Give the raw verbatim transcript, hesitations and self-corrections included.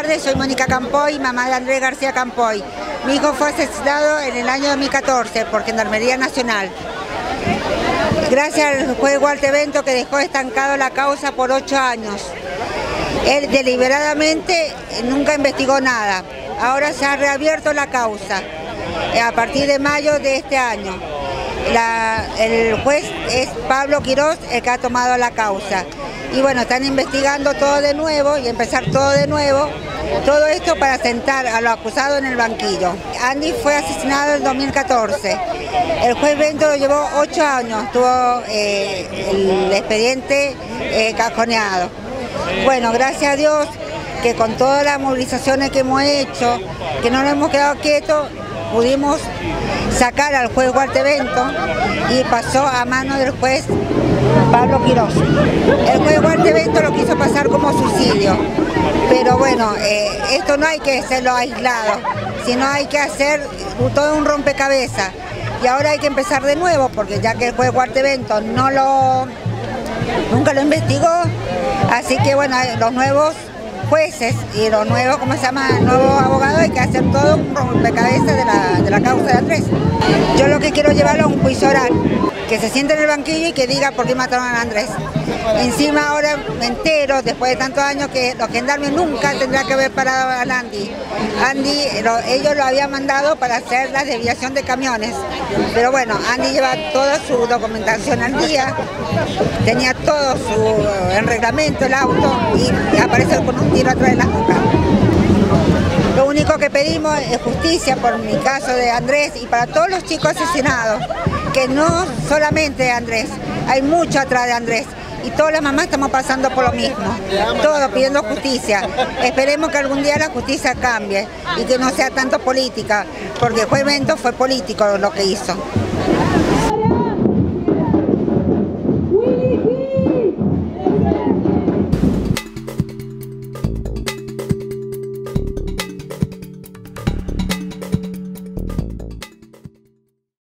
tardes, soy Mónica Campoy, mamá de Andrés García Campoy. Mi hijo fue asesinado en el año dos mil catorce por Gendarmería Nacional. Gracias al juez Walter Bento, que dejó estancado la causa por ocho años. Él deliberadamente nunca investigó nada. Ahora se ha reabierto la causa a partir de mayo de este año. La, el juez es Pablo Quirós, el que ha tomado la causa. Y bueno, están investigando todo de nuevo y empezar todo de nuevo. Todo esto para sentar a los acusados en el banquillo. Andy fue asesinado en dos mil catorce. El juez Bento lo llevó ocho años, tuvo eh, el expediente eh, cajoneado. Bueno, gracias a Dios que con todas las movilizaciones que hemos hecho, que no nos hemos quedado quietos, pudimos sacar al juez Walter Bento y pasó a mano del juez Pablo Quirós. El juez Walter Bento lo quiso pasar como suicidio, pero bueno, eh, esto no hay que hacerlo aislado, sino hay que hacer todo un rompecabezas. Y ahora hay que empezar de nuevo, porque ya que el juez Walter Bento no lo, nunca lo investigó, así que bueno, los nuevos jueces y los nuevos, ¿cómo se llama?, nuevos abogados, hay que hacer todo un rompecabezas de la, de la causa de Andrés. Yo lo que quiero llevarlo a un juicio oral, que se siente en el banquillo y que diga por qué mataron a Andrés. Encima ahora me entero, después de tantos años, que los gendarmes nunca tendrán que haber parado a Andy. Andy, lo, ellos lo habían mandado para hacer la desviación de camiones. Pero bueno, Andy lleva toda su documentación al día, tenía todo su en reglamento el auto y aparece con un tiro atrás de la nuca. Lo único que pedimos es justicia por mi caso de Andrés y para todos los chicos asesinados, que no solamente de Andrés, hay mucho atrás de Andrés. Y todas las mamás estamos pasando por lo mismo, todos pidiendo justicia. Esperemos que algún día la justicia cambie y que no sea tanto política, porque el juez Bento fue político lo que hizo.